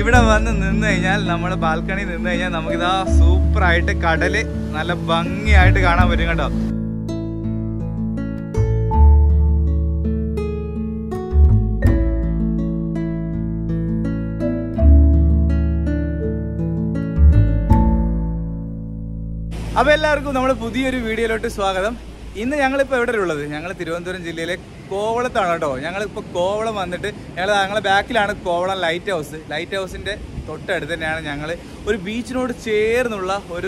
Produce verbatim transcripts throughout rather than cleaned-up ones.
ഇവിടെ വന്ന് നിന്ന് കഴിഞ്ഞാൽ നമ്മുടെ ബാൽക്കണി നിന്ന് കഴിഞ്ഞാൽ നമുക്കിതാ സൂപ്പറായിട്ട് കടല് നല്ല ഭംഗിയായിട്ട് കാണാൻ പറ്റും കേട്ടോ. അപ്പോൾ എല്ലാവർക്കും നമ്മുടെ പുതിയൊരു വീഡിയോയിലോട്ട് സ്വാഗതം. ഇന്ന് ഞങ്ങളിപ്പോൾ എവിടെ ഉള്ളത്? ഞങ്ങൾ തിരുവനന്തപുരം ജില്ലയിലെ കോവളത്താണ് കേട്ടോ. ഞങ്ങളിപ്പോൾ കോവളം വന്നിട്ട് ഞങ്ങൾ ഞങ്ങളുടെ ബാക്കിലാണ് കോവളം ലൈറ്റ് ഹൗസ്. ലൈറ്റ് ഹൗസിൻ്റെ തൊട്ടടുത്ത് തന്നെയാണ് ഞങ്ങൾ ഒരു ബീച്ചിനോട് ചേർന്നുള്ള ഒരു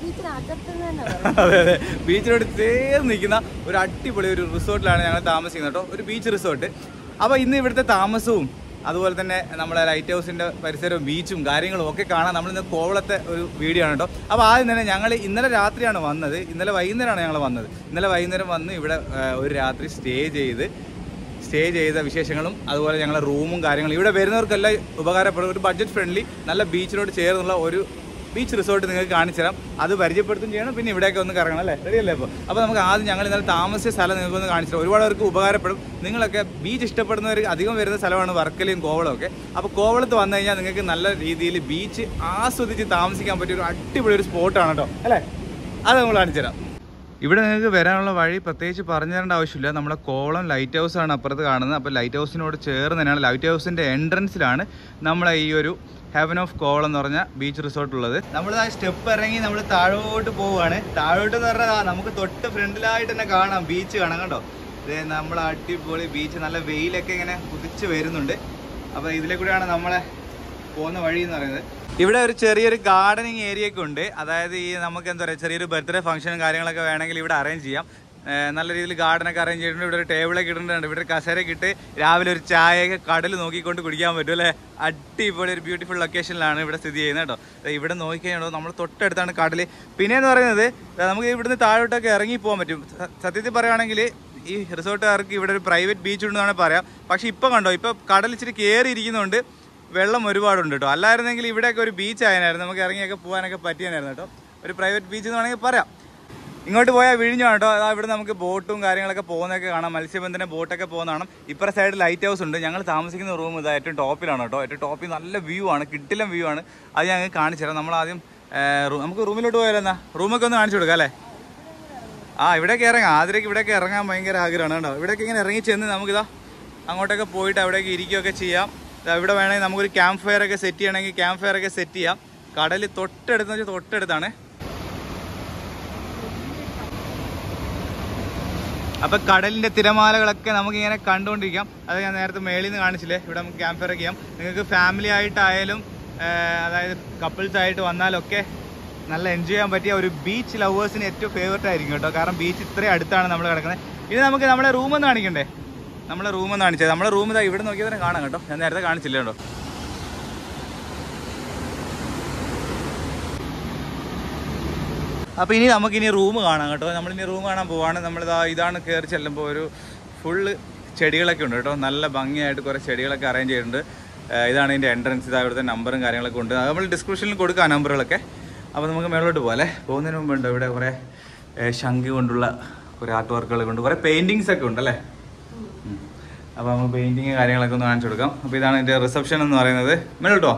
അതെ അതെ ബീച്ചിനോട് ചേർന്ന് നിൽക്കുന്ന ഒരു അടിപൊളി ഒരു റിസോർട്ടിലാണ് ഞങ്ങൾ താമസിക്കുന്നത് കേട്ടോ. ഒരു ബീച്ച് റിസോർട്ട്. അപ്പോൾ ഇന്ന് ഇവിടുത്തെ താമസവും അതുപോലെ തന്നെ നമ്മുടെ ലൈറ്റ് ഹൗസിൻ്റെ പരിസരവും ബീച്ചും കാര്യങ്ങളും ഒക്കെ കാണാൻ നമ്മളിന്ന് കോവളത്തെ ഒരു വീഡിയോ ആണ് കേട്ടോ. അപ്പോൾ ആദ്യം തന്നെ ഞങ്ങൾ ഇന്നലെ രാത്രിയാണ് വന്നത്. ഇന്നലെ വൈകുന്നേരമാണ് ഞങ്ങൾ വന്നത്. ഇന്നലെ വൈകുന്നേരം വന്ന് ഇവിടെ ഒരു രാത്രി സ്റ്റേ ചെയ്ത് സ്റ്റേ ചെയ്ത വിശേഷങ്ങളും അതുപോലെ ഞങ്ങളുടെ റൂമും കാര്യങ്ങളും ഇവിടെ വരുന്നവർക്കെല്ലാം ഉപകാരപ്പെടും. ഒരു ബഡ്ജറ്റ് ഫ്രണ്ട്ലി നല്ല ബീച്ചിനോട് ചേർന്നുള്ള ഒരു ബീച്ച് റിസോർട്ട് നിങ്ങൾക്ക് കാണിച്ചു തരാം. അത് പരിചയപ്പെടുത്തും ചെയ്യണം. പിന്നെ ഇവിടെയൊക്കെ ഒന്ന് കറങ്ങണം അല്ലേ? റെഡിയല്ലേ? അപ്പോൾ അപ്പോൾ നമുക്ക് ആദ്യം ഞങ്ങൾ ഇന്നലെ താമസിച്ച സ്ഥലം നിങ്ങൾക്കൊന്ന് കാണിച്ചു തരാം. ഒരുപാട് പേർക്ക് ഉപകാരപ്പെടും. നിങ്ങളൊക്കെ ബീച്ച് ഇഷ്ടപ്പെടുന്നവർ അധികം വരുന്ന സ്ഥലമാണ് വർക്കലയും കോവളവും ഒക്കെ. അപ്പോൾ കോവളത്ത് വന്നു കഴിഞ്ഞാൽ നിങ്ങൾക്ക് നല്ല രീതിയിൽ ബീച്ച് ആസ്വദിച്ച് താമസിക്കാൻ പറ്റിയ ഒരു അടിപൊളി ഒരു സ്പോട്ടാണ് കേട്ടോ അല്ലേ? അത് നമ്മൾ കാണിച്ചു തരാം. ഇവിടെ നിങ്ങൾക്ക് വരാനുള്ള വഴി പ്രത്യേകിച്ച് പറഞ്ഞു തരേണ്ട ആവശ്യമില്ല. നമ്മുടെ കോവളം ലൈറ്റ് ഹൗസ് ആണ് അപ്പുറത്ത് കാണുന്നത്. അപ്പോൾ ലൈറ്റ് ഹൗസിനോട് ചേർന്ന് തന്നെയാണ് ലൈറ്റ് ഹൗസിൻ്റെ എൻട്രൻസിലാണ് നമ്മളെ ഈ ഒരു ഹെവൻ ഓഫ് കോവളം എന്ന് പറഞ്ഞ ബീച്ച് റിസോർട്ട് ഉള്ളത്. നമ്മൾ ആ സ്റ്റെപ്പ് ഇറങ്ങി നമ്മൾ താഴോട്ട് പോവുകയാണ്. താഴോട്ട് എന്ന് പറഞ്ഞാൽ നമുക്ക് തൊട്ട് ഫ്രണ്ടിലായിട്ട് തന്നെ കാണാം, ബീച്ച് കാണാം കേട്ടോ. ഇത് നമ്മൾ അടിപൊളി ബീച്ച്, നല്ല വെയിലൊക്കെ ഇങ്ങനെ കുതിച്ച് വരുന്നുണ്ട്. അപ്പോൾ ഇതിലെ കൂടെയാണ് നമ്മളെ പോകുന്ന വഴി എന്ന് പറയുന്നത്. ഇവിടെ ഒരു ചെറിയൊരു ഗാർഡനിങ് ഏരിയ ഒക്കെ ഉണ്ട്. അതായത് ഈ നമുക്ക് എന്താ പറയുക, ചെറിയൊരു ബർത്ത്ഡേ ഫംഗ്ഷനും കാര്യങ്ങളൊക്കെ വേണമെങ്കിൽ ഇവിടെ അറേഞ്ച് ചെയ്യാം. നല്ല രീതിയിൽ ഗാർഡനൊക്കെ അറേഞ്ച് ചെയ്തിട്ടുണ്ട്. ഇവിടെ ഒരു ടേബിളൊക്കെ ഇട്ടിട്ടുണ്ട്. ഇവിടെ ഒരു കസേരയൊക്കെ ഇട്ട് രാവിലെ ഒരു ചായയൊക്കെ കടൽ നോക്കിക്കൊണ്ട് കുടിക്കാൻ പറ്റും അല്ലേ? അടിപൊളി ഒരു ബ്യൂട്ടിഫുൾ ലൊക്കേഷനിലാണ് ഇവിടെ സ്ഥിതി ചെയ്യുന്നത് കേട്ടോ. ഇവിടെ നോക്കിക്കഴിഞ്ഞോ നമ്മൾ തൊട്ടടുത്താണ് കടൽ. പിന്നെയെന്ന് പറയുന്നത് നമുക്ക് ഇവിടുന്ന് താഴോട്ടൊക്കെ ഇറങ്ങി പോകാൻ പറ്റും. സത്യത്തിൽ പറയുകയാണെങ്കിൽ ഈ റിസോർട്ടുകാർക്ക് ഇവിടെ ഒരു പ്രൈവറ്റ് ബീച്ച് ഉണ്ടെന്നാണ് പറയാം. പക്ഷേ ഇപ്പം കണ്ടോ, ഇപ്പോൾ കടൽ ഇച്ചിരി കയറിയിരിക്കുന്നുണ്ട്, വെള്ളം ഒരുപാടുണ്ട് കേട്ടോ. അല്ലായിരുന്നെങ്കിൽ ഇവിടെയൊക്കെ ഒരു ബീച്ച് ആയനായിരുന്നു, നമുക്ക് ഇറങ്ങിയൊക്കെ പോകാനൊക്കെ പറ്റിയാനായിരുന്നു കേട്ടോ. ഒരു പ്രൈവറ്റ് ബീച്ച് എന്ന് വേണമെങ്കിൽ പറയാം. ഇങ്ങോട്ട് പോയാൽ വിഴിഞ്ഞാണ് കേട്ടോ. അതാ ഇവിടെ നമുക്ക് ബോട്ടും കാര്യങ്ങളൊക്കെ പോകുന്നതൊക്കെ കാണാം, മത്സ്യബന്ധന ബോട്ടൊക്കെ പോകുന്നതാണ്. ഇപ്പുറ സൈഡ് ലൈറ്റ് ഹൗസ് ഉണ്ട്. ഞങ്ങൾ താമസിക്കുന്ന റൂം ഇതാ ഏറ്റവും ടോപ്പിലാണ് കേട്ടോ. ഏറ്റവും ടോപ്പിൽ നല്ല വ്യൂ ആണ്, കിട്ടില്ല വ്യൂ ആണ്. അത് ഞങ്ങൾ കാണിച്ചു തരാം. നമ്മൾ ആദ്യം നമുക്ക് റൂമിലോട്ട് പോയാലോ? എന്നാ റൂമൊക്കെ ഒന്ന് കാണിച്ചു കൊടുക്കാം അല്ലേ? ആ ഇവിടെയൊക്കെ ഇറങ്ങാം. ആദ്യമൊക്കെ ഇവിടെയൊക്കെ ഇറങ്ങാൻ ഭയങ്കര ആഗ്രഹമാണ് കേട്ടോ. ഇവിടെയൊക്കെ ഇങ്ങനെ ഇറങ്ങി ചെന്ന് നമുക്കിതാ അങ്ങോട്ടൊക്കെ പോയിട്ട് അവിടേക്ക് ഇരിക്കുകയൊക്കെ ചെയ്യാം. ഇവിടെ വേണമെങ്കിൽ നമുക്കൊരു ക്യാമ്പ് ഫയർ ഒക്കെ സെറ്റ് ചെയ്യണമെങ്കിൽ ക്യാമ്പ് ഫയർ ഒക്കെ സെറ്റ് ചെയ്യാം. കടൽ തൊട്ടടുത്തെന്ന് വെച്ചാൽ തൊട്ടടുത്താണ്. അപ്പം കടലിൻ്റെ തിരമാലകളൊക്കെ നമുക്കിങ്ങനെ കണ്ടുകൊണ്ടിരിക്കാം. അത് ഞാൻ നേരത്തെ മേളിൽ നിന്ന് കാണിച്ചില്ലേ, ഇവിടെ നമുക്ക് ക്യാമ്പ് ഫയർ ചെയ്യാം. നിങ്ങൾക്ക് ഫാമിലി ആയിട്ടായാലും അതായത് കപ്പിൾസ് ആയിട്ട് വന്നാലൊക്കെ നല്ല എൻജോയ് ചെയ്യാൻ പറ്റിയ ഒരു ബീച്ച് ലവേഴ്സിന് ഏറ്റവും ഫേവറേറ്റ് ആയിരിക്കും കേട്ടോ. കാരണം ബീച്ച് ഇത്രയും അടുത്താണ് നമ്മൾ കിടക്കുന്നത്. ഇനി നമുക്ക് നമ്മളെ റൂമൊന്ന് കാണിക്കണ്ടേ? നമ്മളെ റൂമൊന്ന് കാണിച്ചത്. നമ്മളെ റൂം ഇതാ ഇവിടെ നോക്കിയാൽ തന്നെ കാണാം കേട്ടോ. ഞാൻ നേരത്തെ കാണിച്ചില്ല കേട്ടോ. അപ്പോൾ ഇനി നമുക്കിനി റൂം കാണാം കേട്ടോ. നമ്മളിനി റൂം കാണാൻ പോവാണ്. നമ്മളിതാ ഇതാണ് കയറി ചെല്ലുമ്പോൾ ഒരു ഫുള്ള് ചെടികളൊക്കെ ഉണ്ട് കേട്ടോ. നല്ല ഭംഗിയായിട്ട് കുറേ ചെടികളൊക്കെ അറേഞ്ച് ചെയ്തിട്ടുണ്ട്. ഇതാണ് ഇതിൻ്റെ എൻട്രൻസ്. ഇതാ ഇവിടുത്തെ നമ്പറും കാര്യങ്ങളൊക്കെ ഉണ്ട്. അത് നമ്മൾ ഡിസ്ക്രിപ്ഷനിൽ കൊടുക്കാം നമ്പറുകളൊക്കെ. അപ്പോൾ നമുക്ക് മേളോട്ട് പോകാം. പോകുന്നതിന് മുമ്പുണ്ട് ഇവിടെ കുറേ ശംഖ് കൊണ്ടുള്ള കുറേ ആർട്ട് വർക്കുകളൊക്കെ ഉണ്ട്, കുറേ പെയിൻറ്റിങ്സ് ഒക്കെ ഉണ്ട് അല്ലേ? അപ്പോൾ നമുക്ക് പെയിൻറ്റിങ് കാര്യങ്ങളൊക്കെ ഒന്ന് കാണിച്ചു കൊടുക്കാം. അപ്പോൾ ഇതാണ് ഇതിൻ്റെ റിസപ്ഷൻ എന്ന് പറയുന്നത്. മേലോട്ടോ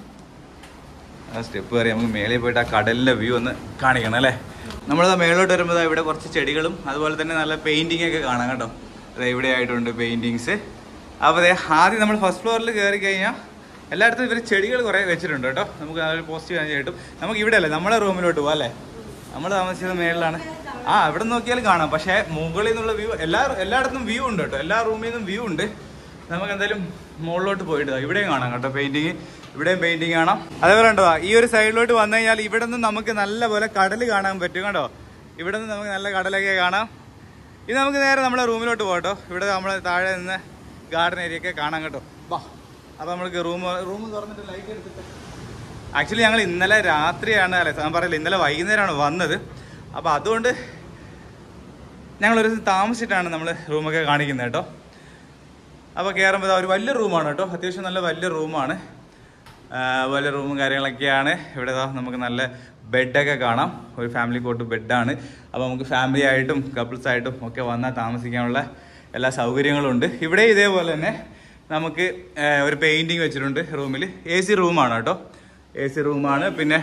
ആ സ്റ്റെപ്പ് കയറി നമുക്ക് മേളിൽ പോയിട്ട് ആ കടലിൻ്റെ വ്യൂ ഒന്ന് കാണിക്കണം അല്ലേ? നമ്മളത് മേളോട്ട് വരുമ്പോൾ ഇവിടെ കുറച്ച് ചെടികളും അതുപോലെ തന്നെ നല്ല പെയിൻറ്റിങ് ഒക്കെ കാണാം കേട്ടോ. അത് ഇവിടെ ആയിട്ടുണ്ട് പെയിൻറ്റിങ്സ്. അപ്പോൾ അതെ ആദ്യം നമ്മൾ ഫസ്റ്റ് ഫ്ലോറിൽ കയറി കഴിഞ്ഞാൽ എല്ലായിടത്തും ഇവർ ചെടികൾ കുറേ വെച്ചിട്ടുണ്ട് കേട്ടോ. നമുക്ക് അതൊരു പോസിറ്റീവ് ആയി കിട്ടും. നമുക്ക് ഇവിടെ അല്ലേ നമ്മളെ റൂമിലോട്ട് പോകാം അല്ലേ? നമ്മൾ താമസിച്ചത് മേളിലാണ്. ആ ഇവിടെ നോക്കിയാൽ കാണാം. പക്ഷേ മുകളിൽ നിന്നുള്ള വ്യൂ എല്ലാ എല്ലായിടത്തും വ്യൂ ഉണ്ട് കേട്ടോ. എല്ലാ റൂമിൽ നിന്നും വ്യൂ ഉണ്ട്. നമുക്ക് എന്തായാലും മുകളിലോട്ട് പോയിട്ട് ഇവിടെയും കാണാം കേട്ടോ പെയിൻറ്റിങ്. ഇവിടെയും പെയിൻറ്റിങ് കാണാം. അതേപോലെ ഉണ്ടോ ഈ ഒരു സൈഡിലോട്ട് വന്നു കഴിഞ്ഞാൽ ഇവിടെ നിന്ന് നമുക്ക് നല്ല പോലെ കടൽ കാണാൻ പറ്റും കേട്ടോ. ഇവിടെ നിന്ന് നമുക്ക് നല്ല കടലൊക്കെ കാണാം. ഇത് നമുക്ക് നേരെ നമ്മളെ റൂമിലോട്ട് പോകട്ടോ. ഇവിടെ നമ്മൾ താഴെ നിന്ന് ഗാർഡൻ ഏരിയ ഒക്കെ കാണാം കേട്ടോ. വാ അപ്പോൾ നമ്മൾക്ക് റൂം റൂം തുറന്നിട്ട് ലൈറ്റ് എടുത്തിട്ട് ആക്ച്വലി ഞങ്ങൾ ഇന്നലെ രാത്രിയാണ് അല്ലെ ഞാൻ പറയില്ല ഇന്നലെ വൈകുന്നേരമാണ് വന്നത്. അപ്പോൾ അതുകൊണ്ട് ഞങ്ങളൊരു താമസിച്ചിട്ടാണ് നമ്മൾ റൂമൊക്കെ കാണിക്കുന്നത് കേട്ടോ. അപ്പോൾ കയറുമ്പോൾ ഒരു വലിയ റൂമാണ് കേട്ടോ. അത്യാവശ്യം നല്ല വലിയ റൂമാണ്. വലിയ റൂമും കാര്യങ്ങളൊക്കെയാണ്. ഇവിടെ നമുക്ക് നല്ല ബെഡൊക്കെ കാണാം. ഒരു ഫാമിലി കോട്ട് ബെഡാണ്. അപ്പോൾ നമുക്ക് ഫാമിലി ആയിട്ടും കപ്പിൾസായിട്ടും ഒക്കെ വന്നാൽ താമസിക്കാനുള്ള എല്ലാ സൗകര്യങ്ങളും ഉണ്ട്. ഇവിടെ ഇതേപോലെ തന്നെ നമുക്ക് ഒരു പെയിന്റിങ് വെച്ചിട്ടുണ്ട് റൂമിൽ. എ സി റൂമാണ് കേട്ടോ, എ സി റൂമാണ്. പിന്നെ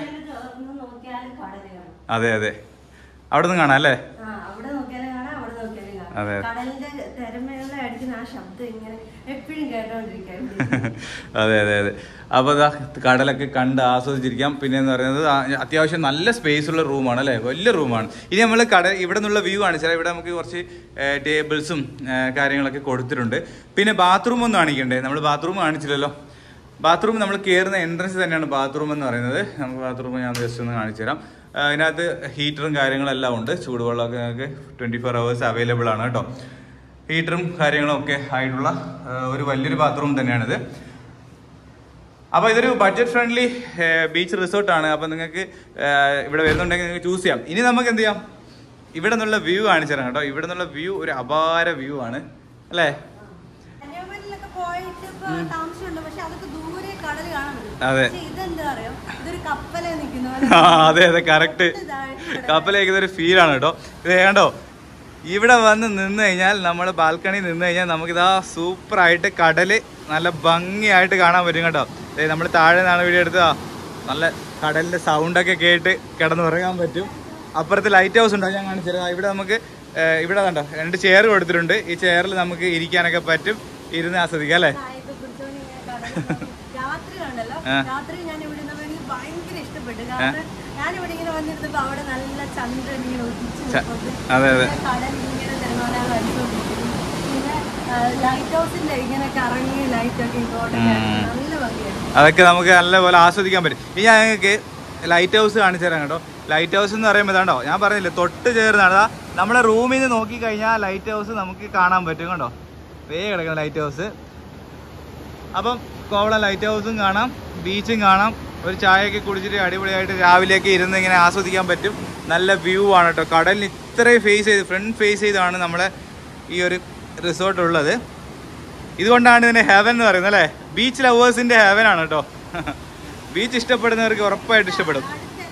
അതെ അതെ അവിടെ നിന്ന് കാണാം അല്ലേ? അതെ അതെ അതെ അതെ. അപ്പോൾ ഇതാ കടലൊക്കെ കണ്ട് ആസ്വദിച്ചിരിക്കാം. പിന്നെ എന്ന് പറയുന്നത് അത്യാവശ്യം നല്ല സ്പേസ് ഉള്ള റൂമാണ് അല്ലേ, വലിയ റൂമാണ്. ഇനി നമ്മൾ കട ഇവിടെ നിന്നുള്ള വ്യൂ കാണിച്ചാൽ ഇവിടെ നമുക്ക് കുറച്ച് ടേബിൾസും കാര്യങ്ങളൊക്കെ കൊടുത്തിട്ടുണ്ട്. പിന്നെ ബാത്റൂം ഒന്നും കാണിക്കണ്ടേ, നമ്മൾ ബാത്റൂം കാണിച്ചില്ലല്ലോ. ബാത്റൂം നമ്മൾ കയറുന്ന എൻട്രൻസ് തന്നെയാണ് ബാത്റൂം എന്ന് പറയുന്നത്. നമുക്ക് ബാത്റൂം ഞാൻ ജസ്റ്റ് ഒന്ന് കാണിച്ചു തരാം. അതിനകത്ത് ഹീറ്ററും കാര്യങ്ങളെല്ലാം ഉണ്ട്, ചൂടുവെള്ളമൊക്കെ നമുക്ക് ട്വൻറ്റി ഫോർ അവേഴ്സ് അവൈലബിൾ ആണ് കേട്ടോ. ഹീറ്ററും കാര്യങ്ങളും ഒക്കെ ആയിട്ടുള്ള ഒരു വലിയൊരു ബാത്റൂം തന്നെയാണിത്. അപ്പോൾ ഇതൊരു ബഡ്ജറ്റ് ഫ്രണ്ട്ലി ബീച്ച് റിസോർട്ടാണ്. അപ്പോൾ നിങ്ങൾക്ക് ഇവിടെ വരുന്നുണ്ടെങ്കിൽ നിങ്ങൾക്ക് ചൂസ് ചെയ്യാം. ഇനി നമുക്ക് എന്ത് ചെയ്യാം, ഇവിടെ നിന്നുള്ള വ്യൂ കാണിച്ചു തരാം കേട്ടോ. ഇവിടെ നിന്നുള്ള വ്യൂ ഒരു അപാര വ്യൂ ആണ് അല്ലേ? അതെ അതെ അതെ കറക്റ്റ്, കപ്പലേക്കുന്ന ഒരു ഫീലാണ് കേട്ടോ. ഇത് കണ്ടോ, ഇവിടെ വന്ന് നിന്ന് കഴിഞ്ഞാൽ നമ്മൾ ബാൽക്കണി നിന്ന് കഴിഞ്ഞാൽ നമുക്കിതാ സൂപ്പറായിട്ട് കടല് നല്ല ഭംഗിയായിട്ട് കാണാൻ പറ്റും കേട്ടോ. നമ്മൾ താഴെ നിന്നാണ് വീഡിയോ എടുത്തതാ, നല്ല കടലിന്റെ സൗണ്ടൊക്കെ കേട്ട് കിടന്നുറങ്ങാൻ പറ്റും. അപ്പുറത്ത് ലൈറ്റ് ഹൗസ് ഉണ്ടാവും, ഞാൻ കാണിച്ചു തരാം. ഇവിടെ നമുക്ക് ഇവിടെ കണ്ടോ രണ്ട് ചെയർ കൊടുത്തിട്ടുണ്ട്. ഈ ചെയറിൽ നമുക്ക് ഇരിക്കാനൊക്കെ പറ്റും, ഇരുന്ന് ആസ്വദിക്കാം അല്ലേ? അതെ അതെ അതൊക്കെ നമുക്ക് നല്ലപോലെ ആസ്വദിക്കാൻ പറ്റും. ഇനി ഞാൻ ഞങ്ങൾക്ക് ലൈറ്റ് ഹൗസ് കാണിച്ചു തരാം കേട്ടോ. ലൈറ്റ് ഹൗസ് എന്ന് പറയുമ്പോൾ ഇതാണ്ടോ, ഞാൻ പറഞ്ഞില്ലേ തൊട്ട് ചേർന്നാണ്. നമ്മളെ റൂമിൽ നിന്ന് നോക്കി കഴിഞ്ഞാൽ ലൈറ്റ് ഹൗസ് നമുക്ക് കാണാൻ പറ്റും കണ്ടോ, വേ കിടക്കുന്ന ലൈറ്റ് ഹൗസ്. അപ്പം കോവളം ലൈറ്റ് ഹൗസും കാണാം, ബീച്ചും കാണാം. ഒരു ചായയൊക്കെ കുടിച്ചിട്ട് അടിപൊളിയായിട്ട് രാവിലെയൊക്കെ ഇരുന്ന് ഇങ്ങനെ ആസ്വദിക്കാൻ പറ്റും. നല്ല വ്യൂ ആണ് കേട്ടോ. കടലിന് ഇത്രയും ഫേസ് ചെയ്ത് ഫ്രണ്ട് ഫേസ് ചെയ്താണ് നമ്മളെ ഈ ഒരു റിസോർട്ട് ഉള്ളത്. ഇതുകൊണ്ടാണ് ഇതിനെ ഹെവൻ എന്ന് പറയുന്നത് അല്ലേ? ബീച്ച് ലവേഴ്സിന്റെ ഹെവൻ ആണ് കേട്ടോ. ബീച്ച് ഇഷ്ടപ്പെടുന്നവർക്ക് ഉറപ്പായിട്ട് ഇഷ്ടപ്പെടും.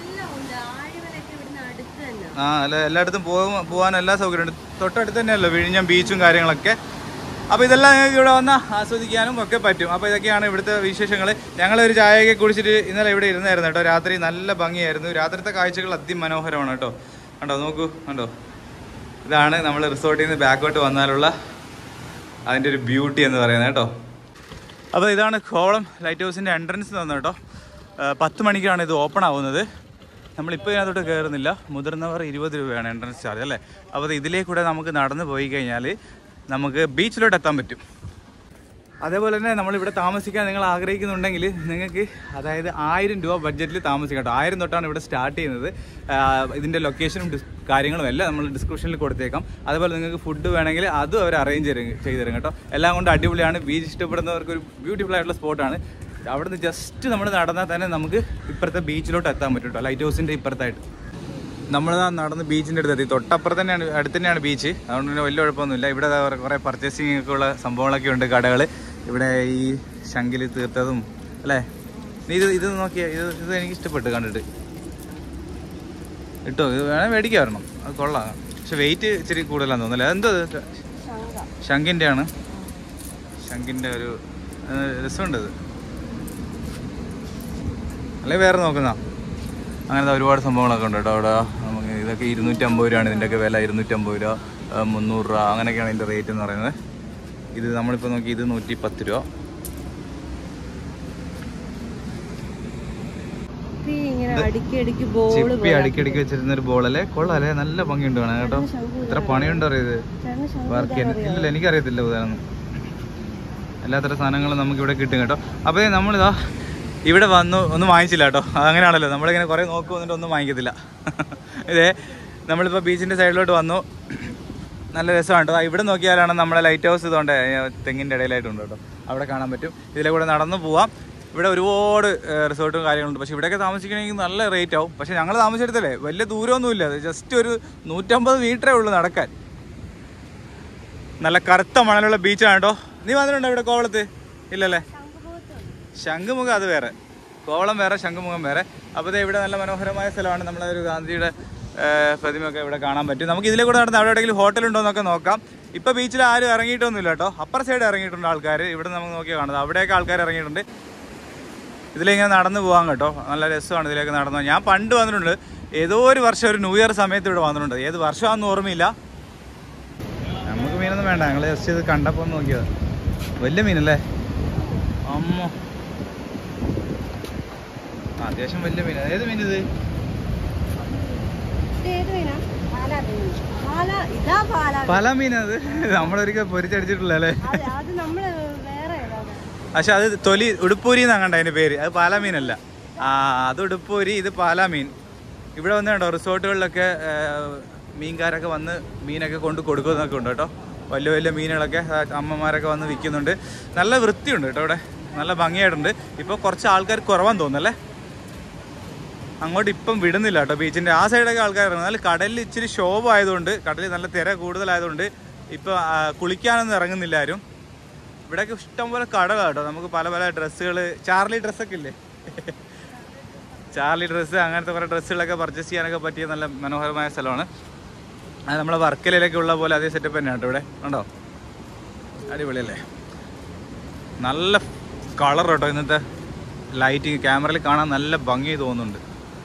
ആ അല്ല, എല്ലായിടത്തും പോകാൻ പോകാൻ എല്ലാ സൗകര്യമുണ്ട്. തൊട്ടടുത്ത് തന്നെയല്ലോ വിഴിഞ്ഞം ബീച്ചും കാര്യങ്ങളൊക്കെ. അപ്പോൾ ഇതെല്ലാം ഞങ്ങൾക്ക് ഇവിടെ വന്നാൽ ആസ്വദിക്കാനും ഒക്കെ പറ്റും. അപ്പോൾ ഇതൊക്കെയാണ് ഇവിടുത്തെ വിശേഷങ്ങൾ. ഞങ്ങളൊരു ചായയൊക്കെ കുടിച്ചിട്ട് ഇന്നലെ ഇവിടെ ഇരുന്നായിരുന്നു കേട്ടോ. രാത്രി നല്ല ഭംഗിയായിരുന്നു. രാത്രിത്തെ കാഴ്ചകൾ അതിമനോഹരമാണ് കേട്ടോ. കണ്ടോ, നോക്കൂ കണ്ടോ. ഇതാണ് നമ്മൾ റിസോർട്ടിൽ നിന്ന് ബാക്കോട്ട് വന്നാലുള്ള അതിൻ്റെ ഒരു ബ്യൂട്ടി എന്ന് പറയുന്നത് കേട്ടോ. അപ്പോൾ ഇതാണ് കോവളം ലൈറ്റ് ഹൗസിൻ്റെ എൻട്രൻസ് തന്നെ കേട്ടോ. പത്ത് മണിക്കാണ് ഇത് ഓപ്പൺ ആവുന്നത്. നമ്മളിപ്പോൾ ഇതിനകത്തോട്ട് കയറുന്നില്ല. മുതിർന്നവർ ഇരുപത് രൂപയാണ് എൻട്രൻസ് ചാർജ് അല്ലേ? അപ്പോൾ ഇതിലേക്കൂടെ നമുക്ക് നടന്നു പോയി കഴിഞ്ഞാൽ നമുക്ക് ബീച്ചിലോട്ട് എത്താൻ പറ്റും. അതേപോലെ തന്നെ നമ്മളിവിടെ താമസിക്കാൻ നിങ്ങൾ ആഗ്രഹിക്കുന്നുണ്ടെങ്കിൽ നിങ്ങൾക്ക് അതായത് ആയിരം രൂപ ബഡ്ജറ്റിൽ താമസിക്കാം കേട്ടോ. ആയിരം തൊട്ടാണ് ഇവിടെ സ്റ്റാർട്ട് ചെയ്യുന്നത്. ഇതിൻ്റെ ലൊക്കേഷനും കാര്യങ്ങളും എല്ലാം നമ്മൾ ഡിസ്ക്രിപ്ഷനിൽ കൊടുത്തേക്കാം. അതുപോലെ നിങ്ങൾക്ക് ഫുഡ് വേണമെങ്കിൽ അതും അവർ അറേഞ്ച് ചെയ്ത് തരും കേട്ടോ. എല്ലാം കൊണ്ട് അടിപൊളിയാണ്. ബീച്ച് ഇഷ്ടപ്പെടുന്നവർക്ക് ഒരു ബ്യൂട്ടിഫുൾ ആയിട്ടുള്ള സ്പോട്ടാണ്. അവിടെ നിന്ന് ജസ്റ്റ് നമ്മൾ നടന്നാൽ തന്നെ നമുക്ക് ഇപ്പുറത്തെ ബീച്ചിലോട്ട് എത്താൻ പറ്റും കേട്ടോ. ലൈറ്റ് ഹൗസിൻ്റെ ഇപ്പുറത്തായിട്ട് നമ്മൾ നടന്ന് ബീച്ചിൻ്റെ അടുത്ത് എത്തി. തൊട്ടപ്പുറത്ത് തന്നെയാണ്, അടുത്ത് തന്നെയാണ് ബീച്ച്. അതുകൊണ്ട് തന്നെ വലിയ കുഴപ്പമൊന്നുമില്ല. ഇവിടെ കുറേ പർച്ചേസിങ് ഒക്കെ ഉള്ള സംഭവങ്ങളൊക്കെ ഉണ്ട്, കടകൾ. ഇവിടെ ഈ ശങ്കിൽ തീർത്തതും അല്ലേ? നീ ഇത് ഇത് നോക്കിയാൽ ഇത് ഇത് എനിക്ക് ഇഷ്ടപ്പെട്ടു കണ്ടിട്ട്. ഇട്ടോ, ഇത് വേണേൽ മേടിക്കാൻ വരണം, അത് കൊള്ളാം. പക്ഷെ വെയിറ്റ് ഇച്ചിരി കൂടുതലാന്ന് തോന്നുന്നില്ല. എന്തോ ശങ്കിൻ്റെ ആണ്, ശങ്കിൻ്റെ ഒരു രസമുണ്ട് ഇത്. അല്ലെങ്കിൽ വേറെ നോക്കുന്ന അങ്ങനത്തെ ഒരുപാട് സംഭവങ്ങളൊക്കെ ഉണ്ട് കേട്ടോ അവിടെ. നമുക്ക് ഇതൊക്കെ ഇരുന്നൂറ്റമ്പത് രൂപയാണ് ഇതിൻ്റെയൊക്കെ വില. ഇരുന്നൂറ്റമ്പത് രൂപ, മുന്നൂറ് രൂപ അങ്ങനെയൊക്കെയാണ് ഇതിൻ്റെ റേറ്റ് എന്ന് പറയുന്നത്. ഇത് നമ്മളിപ്പോൾ നോക്കി ഇത് നൂറ്റി പത്ത് രൂപ. ചിപ്പി അടുക്കിടക്ക് വെച്ചിരുന്ന ഒരു ബോളല്ലേ, കൊള്ളാല്ലേ? നല്ല ഭംഗിയുണ്ട് കാണാൻ കേട്ടോ. എത്ര പണിയുണ്ടോ അറിയത് വർക്ക് ചെയ്യാൻ? ഇല്ലല്ലോ, എനിക്കറിയത്തില്ല ഉദാഹരണം. എല്ലാത്തരം സാധനങ്ങളും നമുക്കിവിടെ കിട്ടും കേട്ടോ. അപ്പോൾ നമ്മളിതാ ഇവിടെ വന്നു, ഒന്നും വാങ്ങിച്ചില്ല കേട്ടോ. അങ്ങനെയാണല്ലോ, നമ്മളിങ്ങനെ കുറേ നോക്കും എന്നിട്ട് ഒന്നും വാങ്ങിക്കത്തില്ല. ഇതേ നമ്മളിപ്പോൾ ബീച്ചിൻ്റെ സൈഡിലോട്ട് വന്നു. നല്ല രസമാണ് കേട്ടോ. ഇവിടെ നോക്കിയാലാണ് നമ്മളെ ലൈറ്റ് ഹൗസ് ഇതുകൊണ്ട് തെങ്ങിൻ്റെ ഇടയിലായിട്ടുണ്ട് കേട്ടോ. അവിടെ കാണാൻ പറ്റും. ഇതിലെ കൂടെ നടന്നു പോവാം. ഇവിടെ ഒരുപാട് റിസോർട്ടും കാര്യങ്ങളുണ്ട്. പക്ഷേ ഇവിടെയൊക്കെ താമസിക്കണമെങ്കിൽ നല്ല റേറ്റ് ആവും. പക്ഷേ ഞങ്ങൾ താമസിച്ചെടുത്തല്ലേ വലിയ ദൂരമൊന്നുമില്ല. ജസ്റ്റ് ഒരു നൂറ്റമ്പത് മീറ്ററേ ഉള്ളൂ നടക്കാൻ. നല്ല കറുത്ത മണലുള്ള ബീച്ചാണ് കേട്ടോ. നീ വന്നിട്ടുണ്ടോ ഇവിടെ കോവളത്ത്? ഇല്ലല്ലേ? ശംഖുമുഖം അത് വേറെ, കോവളം വേറെ, ശംഖുമുഖം വേറെ. അപ്പോൾ ഇവിടെ നല്ല മനോഹരമായ സ്ഥലമാണ്. നമ്മളൊരു ഗാന്ധിയുടെ പ്രതിമയൊക്കെ ഇവിടെ കാണാൻ പറ്റും. നമുക്ക് ഇതിലെ കൂടെ നടന്ന് അവിടെ എവിടെയെങ്കിലും ഹോട്ടലുണ്ടോ എന്നൊക്കെ നോക്കാം. ഇപ്പോൾ ബീച്ചിൽ ആരും ഇറങ്ങിയിട്ടൊന്നുമില്ല കേട്ടോ. അപ്പർ സൈഡ് ഇറങ്ങിയിട്ടുണ്ട് ആൾക്കാർ. ഇവിടെ നമുക്ക് നോക്കിയാൽ കാണുന്നത് അവിടെയൊക്കെ ആൾക്കാർ ഇറങ്ങിയിട്ടുണ്ട്. ഇതിലിങ്ങനെ നടന്നു പോകാം കേട്ടോ. നല്ല രസമാണ് ഇതിലേക്ക് നടന്നു. ഞാൻ പണ്ട് വന്നിട്ടുണ്ട്, ഏതോ ഒരു വർഷം ഒരു ന്യൂ ഇയർ സമയത്ത് ഇവിടെ വന്നിട്ടുണ്ട്. ഏത് വർഷമാണെന്ന് ഓർമ്മയില്ല. നമുക്ക് മീനൊന്നും വേണ്ട, ഞങ്ങൾ ജസ്റ്റ് ഇത് കണ്ടപ്പോൾ ഒന്ന് നോക്കിയത്. വലിയ മീനല്ലേ അമ്മ, അത്യാവശ്യം വലിയ മീൻ. ഏത് മീൻ ഇത്? പല മീനത് നമ്മളൊരിക്കൽ പൊരിച്ചടിച്ചിട്ടില്ല അല്ലേ? പക്ഷെ അത് തൊലി ഉടുപ്പൂരി എന്നാണ് കണ്ട അതിന്റെ പേര്. അത് പാലാ മീനല്ല. ആ അത് ഉടുപ്പൂരി, ഇത് പാലാ മീൻ. ഇവിടെ വന്ന് കേട്ടോ റിസോർട്ടുകളിലൊക്കെ മീൻകാരൊക്കെ വന്ന് മീനൊക്കെ കൊണ്ട് കൊടുക്കുന്നൊക്കെ ഉണ്ട് കേട്ടോ. വലിയ വലിയ മീനുകളൊക്കെ അമ്മമാരൊക്കെ വന്ന് വിൽക്കുന്നുണ്ട്. നല്ല വൃത്തിയുണ്ട് കേട്ടോ ഇവിടെ, നല്ല ഭംഗിയായിട്ടുണ്ട്. ഇപ്പോൾ കുറച്ച് ആൾക്കാർ കുറവാന്ന് തോന്നുന്നല്ലേ, അങ്ങോട്ട് ഇപ്പം വിടുന്നില്ല കേട്ടോ. ബീച്ചിൻ്റെ ആ സൈഡൊക്കെ ആൾക്കാർ ഇറങ്ങും. എന്നാൽ കടലിൽ ഇച്ചിരി ശോഭമായതുകൊണ്ട്, കടലിൽ നല്ല തിര കൂടുതലായതുകൊണ്ട് ഇപ്പോൾ കുളിക്കാനൊന്നും ഇറങ്ങുന്നില്ല ആരും. ഇവിടെയൊക്കെ ഇഷ്ടംപോലെ കടകളാണ് കേട്ടോ. നമുക്ക് പല പല ഡ്രസ്സുകൾ, ചാർലി ഡ്രസ്സൊക്കെ ഇല്ലേ, ചാർലി ഡ്രസ്സ്, അങ്ങനത്തെ കുറേ ഡ്രസ്സുകളൊക്കെ പർച്ചേസ് ചെയ്യാനൊക്കെ പറ്റിയ നല്ല മനോഹരമായ സ്ഥലമാണ്. അത് നമ്മളെ വർക്കലയിലൊക്കെ ഉള്ള പോലെ അതേ സെറ്റപ്പ് തന്നെയാണ് കേട്ടോ. ഇവിടെ ഉണ്ടോ, അടിപൊളിയല്ലേ, നല്ല കളർ കേട്ടോ. ഇന്നത്തെ ലൈറ്റിങ് ക്യാമറയിൽ കാണാൻ നല്ല ഭംഗി തോന്നുന്നുണ്ട്.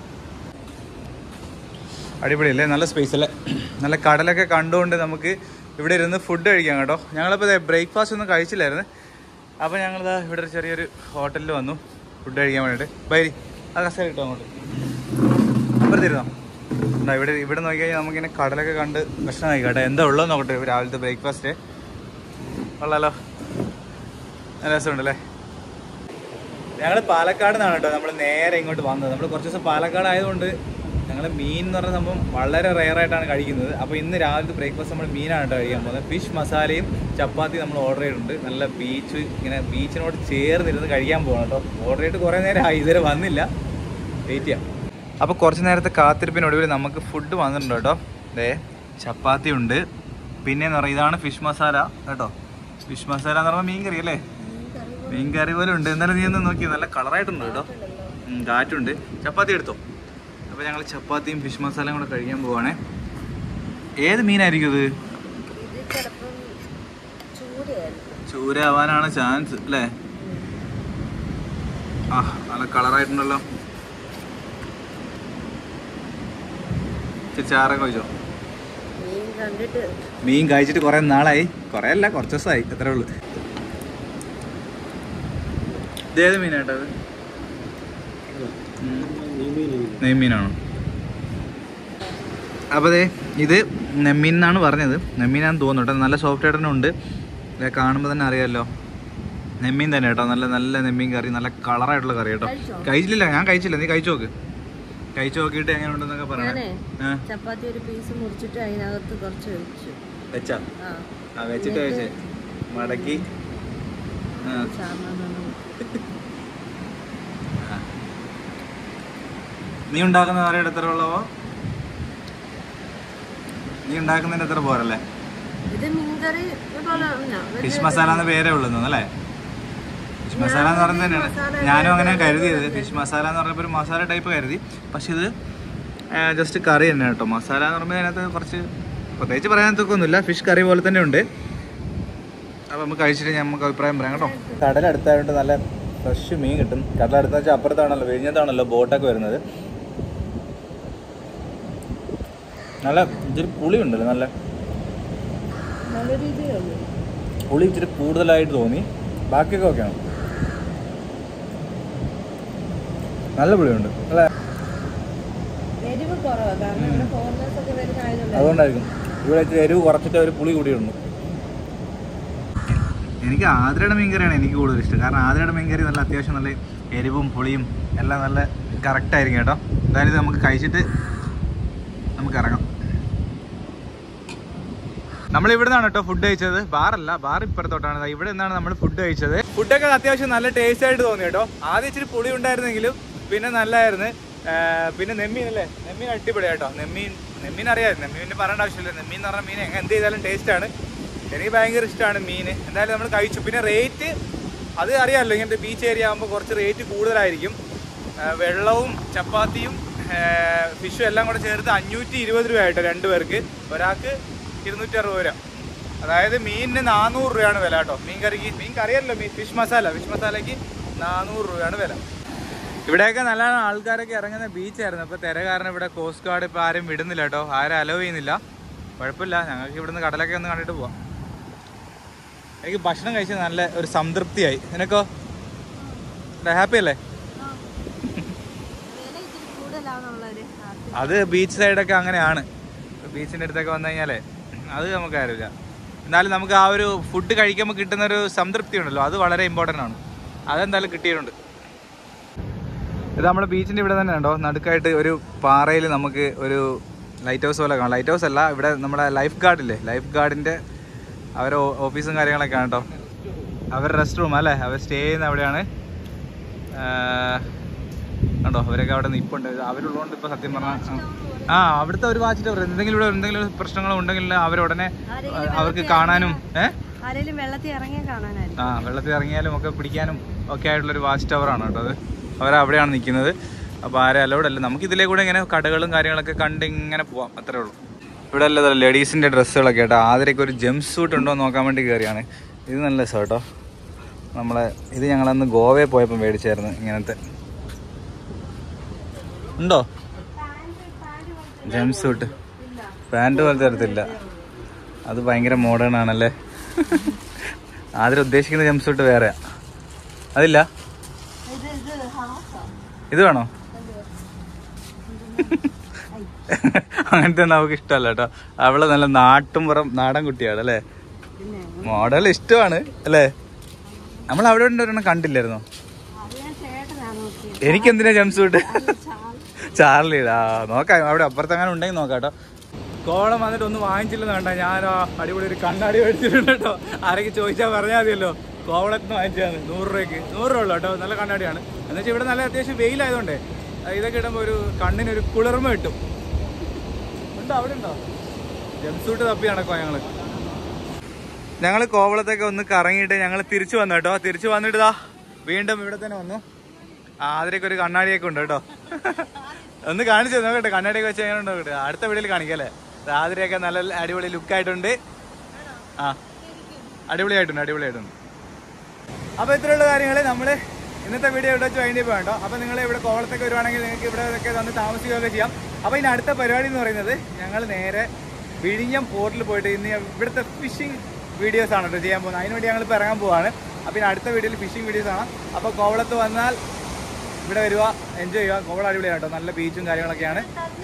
അടിപൊളിയല്ലേ, നല്ല സ്പേസ് അല്ലേ. നല്ല കടലൊക്കെ കണ്ടുകൊണ്ട് നമുക്ക് ഇവിടെ ഇരുന്ന് ഫുഡ് കഴിക്കാം കേട്ടോ. ഞങ്ങളിപ്പോൾ ബ്രേക്ക്ഫാസ്റ്റ് ഒന്നും കഴിച്ചില്ലായിരുന്നു. അപ്പോൾ ഞങ്ങളിതാ ഇവിടെ ഒരു ചെറിയൊരു ഹോട്ടലിൽ വന്നു ഫുഡ് കഴിക്കാൻ വേണ്ടിയിട്ട്. ബൈരി ആ കസേര കിട്ടും അങ്ങോട്ട് അപ്പുറത്തിരുന്നോ. എന്താ ഇവിടെ ഇവിടെ നോക്കിക്കഴിഞ്ഞാൽ നമുക്കിങ്ങനെ കടലൊക്കെ കണ്ട് ഭക്ഷണം കഴിക്കട്ടെ. എന്താ ഉള്ളത് നോക്കട്ടെ രാവിലത്തെ ബ്രേക്ക്ഫാസ്റ്റ്. കൊള്ളാലോ, നല്ല രസമുണ്ടല്ലേ. ഞങ്ങൾ പാലക്കാട് നിന്നാണ് കേട്ടോ നമ്മൾ നേരെ ഇങ്ങോട്ട് വന്നത്. നമ്മൾ കുറച്ച് ദിവസം പാലക്കാട് ആയതുകൊണ്ട് ഞങ്ങൾ മീൻ എന്ന് പറഞ്ഞ സംഭവം വളരെ റെയറായിട്ടാണ് കഴിക്കുന്നത്. അപ്പോൾ ഇന്ന് രാവിലത്തെ ബ്രേക്ക്ഫാസ്റ്റ് നമ്മൾ മീനാണ് കേട്ടോ കഴിക്കാൻ പോകുന്നത്. ഫിഷ് മസാലയും ചപ്പാത്തി നമ്മൾ ഓർഡർ ചെയ്തിട്ടുണ്ട്. നല്ല ബീച്ച്, ഇങ്ങനെ ബീച്ചിനോട് ചേർന്നിരുന്ന് കഴിക്കാൻ പോകണം കേട്ടോ. ഓർഡർ ചെയ്തിട്ട് കുറേ നേരം ആയി, ഇതുവരെ വന്നില്ല, വെയിറ്റ് ചെയ്യാം. അപ്പോൾ കുറച്ച് നേരത്തെ കാത്തിരിപ്പിനൊടുവിൽ നമുക്ക് ഫുഡ് വന്നിട്ടുണ്ട് കേട്ടോ. അതെ, ചപ്പാത്തി ഉണ്ട്, പിന്നെയെന്ന് പറയുക ഇതാണ് ഫിഷ് മസാല കേട്ടോ. ഫിഷ് മസാല എന്ന് പറയുമ്പോൾ മീൻ കറി അല്ലേ, മീൻ കറി പോലെ ഉണ്ട്. എന്നാലും നീ ഒന്ന് നോക്കി, നല്ല കളറായിട്ടുണ്ട് കേട്ടോ, കാറ്റുണ്ട്. ചപ്പാത്തി എടുത്തോ. അപ്പോൾ ഞങ്ങൾ ചപ്പാത്തിയും ഫിഷ് മസാലയും കൂടെ കഴിക്കാൻ പോവാണേ. ഏത് മീനായിരിക്കും ഇത്? ചൂര ആവാനാണ് ചാൻസ് അല്ലേ. ആ നല്ല കളറായിട്ടുണ്ടല്ലോ. ചാറൊക്കെ കഴിച്ചോ? മീൻ കഴിച്ചിട്ട് കുറെ നാളായി, കുറെ അല്ല കുറച്ച് ദിവസമായി, അത്രേ ഉള്ളൂ. ഇതേത് മീനായിട്ടത്? നെയ്മീനാണോ? അപ്പോൾ അതെ, ഇത് നെമ്മീൻ എന്നാണ് പറഞ്ഞത്. നെമ്മീനാന്ന് തോന്നുന്നു കേട്ടോ. നല്ല സോഫ്റ്റ് ആയിട്ട് തന്നെ ഉണ്ട്, കാണുമ്പോൾ തന്നെ അറിയാമല്ലോ. നെമ്മീൻ തന്നെ കേട്ടോ, നല്ല നല്ല നെമ്മീൻ കറി, നല്ല കളറായിട്ടുള്ള കറി കേട്ടോ. കഴിച്ചില്ല, ഞാൻ കഴിച്ചില്ല, നീ കഴിച്ചു നോക്ക്. കഴിച്ചു നോക്കിയിട്ട് എങ്ങനെ ഉണ്ടെന്നൊക്കെ പറയണേ. ചപ്പാത്തി ഒരു പീസ് മുറിച്ചിട്ട് അതിനകത്ത് കുറച്ച് വെച്ചു വെച്ചാ ആ വെച്ചിട്ട് വെച്ചേ മടക്കി. നീ ഉണ്ടാക്കുന്ന കറിയുടെ എത്ര ഉള്ളവോ? നീ ഉണ്ടാക്കുന്നതിന്റെ എത്ര പോരല്ലേ? ഫിഷ് മസാല എന്ന പേരേ ഉള്ളൂ അല്ലേ? ഫിഷ് മസാല എന്ന് പറയുന്നത് തന്നെയാണ് ഞാനും അങ്ങനെ കരുതിയത്. ഫിഷ് മസാല എന്ന് പറയുമ്പോൾ ഒരു മസാല ടൈപ്പ് കരുതി, പക്ഷെ ഇത് ജസ്റ്റ് കറി തന്നെ കേട്ടോ. മസാല എന്ന് പറയുമ്പോൾ അതിനകത്ത് കുറച്ച് പ്രത്യേകിച്ച് പറയാനത്തൊക്കെ ഒന്നുമില്ല, ഫിഷ് കറി പോലെ തന്നെ ഉണ്ട്. അപ്പോൾ നമുക്ക് കഴിച്ചിട്ട് നമുക്ക് അഭിപ്രായം പറയാം കേട്ടോ. കടലടുത്തായതുകൊണ്ട് നല്ല ഫ്രഷ് മീൻ കിട്ടും. കടലടുത്ത വെച്ചാൽ അപ്പുറത്താണല്ലോ, വിഴിഞ്ഞത്താണല്ലോ ബോട്ടൊക്കെ വരുന്നത്. നല്ല ഇച്ചിരി പുളി ഉണ്ടല്ലോ, നല്ല പുളി ഇച്ചിരി കൂടുതലായിട്ട് തോന്നി. ബാക്കിയൊക്കെ ഓക്കെയാണ്, നല്ല പുളിയുണ്ട് അല്ലേ? അതുകൊണ്ടായിരിക്കും ഇവിടെ എരിവ് കുറച്ചിട്ട് ഒരു പുളി കൂടിയുണ്ട്. എനിക്ക് ആതിരയുടെ മീൻകറിയാണ് എനിക്ക് കൂടുതൽ ഇഷ്ടം. കാരണം ആതിരയുടെ മീൻകറി നല്ല അത്യാവശ്യം നല്ല എരിവും പുളിയും എല്ലാം നല്ല കറക്റ്റായിരിക്കും കേട്ടോ. എന്തായാലും ഇത് നമുക്ക് കഴിച്ചിട്ട് നമുക്ക് ഇറങ്ങാം. നമ്മൾ ഇവിടെ നിന്നാണ് കേട്ടോ ഫുഡ് കഴിച്ചത്. ബാറല്ല, ബാർ ഇപ്പുറത്തോട്ടാണ്. ഇവിടെ നിന്നാണ് നമ്മൾ ഫുഡ് കഴിച്ചത്. ഫുഡൊക്കെ അത്യാവശ്യം നല്ല ടേസ്റ്റ് ആയിട്ട് തോന്നി കേട്ടോ. ആദ്യം ഇച്ചിരി പുളി ഉണ്ടായിരുന്നെങ്കിലും പിന്നെ നല്ലതായിരുന്നു. പിന്നെ നെമ്മീൻ അല്ലേ, നെമ്മീൻ അടിപൊളി കേട്ടോ. നെമ്മീൻ നെമ്മീൻ അറിയാമായിരുന്നു, നെമ്മീൻ പറയേണ്ട ആവശ്യമില്ല. നെമ്മീൻ എന്ന് പറഞ്ഞാൽ മീൻ എങ്ങനെ എന്ത് ചെയ്താലും ടേസ്റ്റാണ്. എനിക്ക് ഭയങ്കര ഇഷ്ടമാണ് മീൻ. എന്തായാലും നമ്മൾ കഴിച്ചു. പിന്നെ റേറ്റ് അത് അറിയാമല്ലോ, ഇങ്ങനത്തെ ബീച്ച് ഏരിയ ആകുമ്പോൾ കുറച്ച് റേറ്റ് കൂടുതലായിരിക്കും. വെള്ളവും ചപ്പാത്തിയും ഫിഷും എല്ലാം കൂടെ ചേർത്ത് അഞ്ഞൂറ്റി ഇരുപത് രൂപ ആയിട്ടോ രണ്ട് പേർക്ക്. ഒരാൾക്ക് ഇരുന്നൂറ്റി അറുപത് രൂപ. അതായത് മീനിന് നാനൂറ് രൂപയാണ് വില കേട്ടോ. മീൻ കറിക്ക് മീൻ കറിയല്ലോ, മീൻ ഫിഷ് മസാല ഫിഷ് മസാലയ്ക്ക് നാനൂറ് രൂപയാണ് വില. ഇവിടെയൊക്കെ നല്ല ആൾക്കാരൊക്കെ ഇറങ്ങുന്ന ബീച്ചായിരുന്നു. അപ്പോൾ തിര കാരണം ഇവിടെ കോസ്റ്റ് ഗാർഡ് ഇപ്പോൾ ആരും വിടുന്നില്ല കേട്ടോ, ആരും അലോ ചെയ്യുന്നില്ല. കുഴപ്പമില്ല, ഞങ്ങൾക്ക് ഇവിടുന്ന് കടലൊക്കെ ഒന്ന് കണ്ടിട്ട് പോവാം. എനിക്ക് ഭക്ഷണം കഴിച്ചാൽ നല്ല ഒരു സംതൃപ്തിയായി. നിനക്കോ ഹാപ്പി അല്ലേ? അത് ബീച്ച് സൈഡൊക്കെ അങ്ങനെയാണ്. ബീച്ചിൻ്റെ അടുത്തൊക്കെ വന്നു കഴിഞ്ഞാലേ അത് നമുക്ക് അറിയില്ല. എന്നാലും നമുക്ക് ആ ഒരു ഫുഡ് കഴിക്കുമ്പോൾ കിട്ടുന്നൊരു സംതൃപ്തി ഉണ്ടല്ലോ, അത് വളരെ ഇമ്പോർട്ടൻ്റ് ആണ്. അതെന്തായാലും കിട്ടിയിട്ടുണ്ട്. ഇത് നമ്മുടെ ബീച്ചിൻ്റെ ഇവിടെ തന്നെ ഉണ്ടോ, നടുക്കായിട്ട് ഒരു പാറയിൽ നമുക്ക് ഒരു ലൈറ്റ് ഹൗസ് പോലെ കാണാം. ലൈറ്റ് ഹൗസ് അല്ല, ഇവിടെ നമ്മുടെ ലൈഫ് ഗാർഡില്ലേ, ലൈഫ് ഗാർഡിൻ്റെ അവരുടെ ഓഫീസും കാര്യങ്ങളൊക്കെയാണ് കേട്ടോ. അവരുടെ റെസ്റ്റ് റൂം അല്ലേ, അവർ സ്റ്റേ ചെയ്യുന്ന അവിടെയാണ് കണ്ടോ. അവരൊക്കെ അവിടെ നിൽപ്പുണ്ട്. അവരുള്ളതുകൊണ്ട് ഇപ്പോൾ സത്യം പറഞ്ഞാൽ ആ അവിടുത്തെ ഒരു വാച്ച് ടവർ എന്തെങ്കിലും ഇവിടെ എന്തെങ്കിലും പ്രശ്നങ്ങൾ ഉണ്ടെങ്കിൽ അവരുടനെ അവർക്ക് കാണാനും ഏഹ് ആ വെള്ളത്തിൽ ഇറങ്ങിയാലും ഒക്കെ പിടിക്കാനും ഒക്കെ ആയിട്ടുള്ളൊരു വാച്ച് ടവറാണ് കേട്ടോ അത്. അവരവിടെയാണ് നിൽക്കുന്നത്. അപ്പോൾ ആരെ അലോഡല്ല. നമുക്ക് ഇതിലേ കൂടെ ഇങ്ങനെ കടകളും കാര്യങ്ങളൊക്കെ കണ്ട് ഇങ്ങനെ പോവാം, അത്രേ ഉള്ളൂ. ഇവിടെ അല്ല ലേഡീസിൻ്റെ ഡ്രസ്സുകളൊക്കെ കേട്ടോ. ആതിരയ്ക്ക് ഒരു ജംപ് സൂട്ട് ഉണ്ടോ എന്ന് നോക്കാൻ വേണ്ടി കയറിയാണ്. ഇത് നല്ല രസം കേട്ടോ. നമ്മളെ ഇത് ഞങ്ങളന്ന് ഗോവയിൽ പോയപ്പോൾ മേടിച്ചായിരുന്നു. ഇങ്ങനത്തെ ഉണ്ടോ ജംപ് സൂട്ട്? പാൻറ് പോലത്തെ തരത്തില്ല, അത് ഭയങ്കര മോഡേൺ ആണല്ലേ. ആതിര ഉദ്ദേശിക്കുന്ന ജംപ് സൂട്ട് വേറെയാ, അതില്ല. ഇത് വേണോ? അങ്ങനത്തെ നമുക്ക് ഇഷ്ടമല്ല കേട്ടോ. അവള് നല്ല നാട്ടുംപുറം നാടൻ കുട്ടിയാണ് അല്ലേ. മോഡൽ ഇഷ്ടമാണ് അല്ലേ. നമ്മൾ അവിടെ ഒരെണ്ണം കണ്ടില്ലായിരുന്നോ? എനിക്കെന്തിനാ ജംപ് സൂട്ട്? ചാർലിയുടെ ആ നോക്കാം, അവിടെ അപ്പുറത്തെങ്ങനെ ഉണ്ടെങ്കിൽ നോക്കാം കേട്ടോ. കോവളം വന്നിട്ട് ഒന്നും വാങ്ങിച്ചില്ലെന്ന് വേണ്ട, ഞാനോ അടിപൊളി ഒരു കണ്ണാടി മേടിച്ചിട്ടുണ്ട് കേട്ടോ. ആരെങ്കിലും ചോദിച്ചാൽ പറഞ്ഞാൽ മതിയല്ലോ. കോവളത്തിന് വാങ്ങിച്ചതാണ് നൂറ് രൂപയ്ക്ക്. നൂറ് രൂപ ഉള്ളൂ കേട്ടോ. നല്ല കണ്ണാടിയാണ്. എന്ന് വെച്ചാൽ ഇവിടെ നല്ല അത്യാവശ്യം വെയിലായതുകൊണ്ടേ ഇതൊക്കെ ഇടുമ്പോൾ ഒരു കണ്ണിനൊരു കുളിർമ കിട്ടും. ഉണ്ടോ അവിടെ ഉണ്ടോ? ജംപ് സൂട്ട് തപ്പി നടക്കുമോ ഞങ്ങൾ. ഞങ്ങൾ കോവളത്തൊക്കെ ഒന്ന് കറങ്ങിയിട്ട് ഞങ്ങൾ തിരിച്ചു വന്നു കേട്ടോ. തിരിച്ചു വന്നിട്ട് ഇതാ വീണ്ടും ഇവിടെ തന്നെ വന്നു. ആ അതിലേക്ക് ഒരു കണ്ണാടിയൊക്കെ ഉണ്ട് കേട്ടോ. ഒന്ന് കാണിച്ചു നോക്കട്ടെ, കണ്ണാടിയൊക്കെ വെച്ച് എങ്ങനെ ഉണ്ടോ കേട്ടോ. അടുത്ത വീഡിയോയിൽ കാണിക്കാം അല്ലേ. ആതിരയൊക്കെ നല്ല അടിപൊളി ലുക്കായിട്ടുണ്ട്. ആ അടിപൊളിയായിട്ടുണ്ട് അടിപൊളിയായിട്ടുണ്ട്. അപ്പോൾ ഇത്രയുള്ള കാര്യങ്ങൾ നമ്മൾ ഇന്നത്തെ വീഡിയോ ഇവിടെ വെച്ച് വൈൻഡ് വേണ്ടോ. അപ്പോൾ നിങ്ങൾ ഇവിടെ കോവളത്തൊക്കെ വരുവാണെങ്കിൽ നിങ്ങൾക്ക് ഇവിടെ ഒക്കെ വന്ന് താമസിക്കുകയൊക്കെ ചെയ്യാം. അപ്പോൾ ഇനി അടുത്ത പരിപാടി എന്ന് പറയുന്നത് ഞങ്ങൾ നേരെ വിഴിഞ്ഞം പോർട്ടിൽ പോയിട്ട് ഇന്ന് ഇവിടുത്തെ ഫിഷിംഗ് വീഡിയോസ് ആണ് കേട്ടോ ചെയ്യാൻ പോകുന്നത്. അതിനുവേണ്ടി ഞങ്ങൾ ഇപ്പോൾ ഇറങ്ങാൻ പോവാണ്. അപ്പോൾ ഇനി അടുത്ത വീഡിയോയിൽ ഫിഷിംഗ് വീഡിയോസ് ആണ്. അപ്പോൾ കോവളത്ത് വന്നാൽ ഇവിടെ വരിക, എൻജോയ് ചെയ്യുക. കോവളം അടിപൊളിയാണ് കേട്ടോ, നല്ല ബീച്ചും കാര്യങ്ങളൊക്കെയാണ്.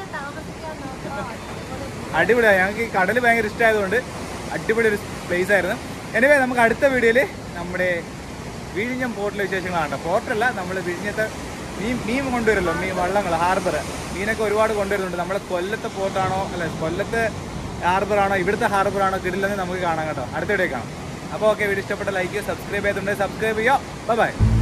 അടിപൊളിയാണ്. ഞങ്ങൾക്ക് ഈ കടൽ ഭയങ്കര ഇഷ്ടമായതുകൊണ്ട് അടിപൊളി ഒരു പ്ലേസ് ആയിരുന്നു. എനിവേ നമുക്ക് അടുത്ത വീഡിയോയിൽ നമ്മുടെ വിഴിഞ്ഞം പോർട്ടിലെ വിശേഷങ്ങളാണ്. പോർട്ടല്ല, നമ്മൾ വിഴിഞ്ഞത്തെ മീൻ മീൻ കൊണ്ടുവരുമല്ലോ, മീൻ വള്ളങ്ങൾ, ഹാർബർ മീനൊക്കെ ഒരുപാട് കൊണ്ടുവരുന്നുണ്ട്. നമ്മളെ കൊല്ലത്തെ പോർട്ടാണോ അല്ലെ കൊല്ലത്തെ ഹാർബറാണോ ഇവിടുത്തെ ഹാർബറാണോ കിടില്ലെന്ന് നമുക്ക് കാണാം കേട്ടോ. അടുത്ത വീഡിയോ കാണാം. അപ്പോൾ ഓക്കെ, വീഡിയോ ഇഷ്ടപ്പെട്ട ലൈക്ക് ചെയ്യുക, സബ്സ്ക്രൈബ് ചെയ്തിട്ടുണ്ടെങ്കിൽ സബ്സ്ക്രൈബ് ചെയ്യുക. Bye by.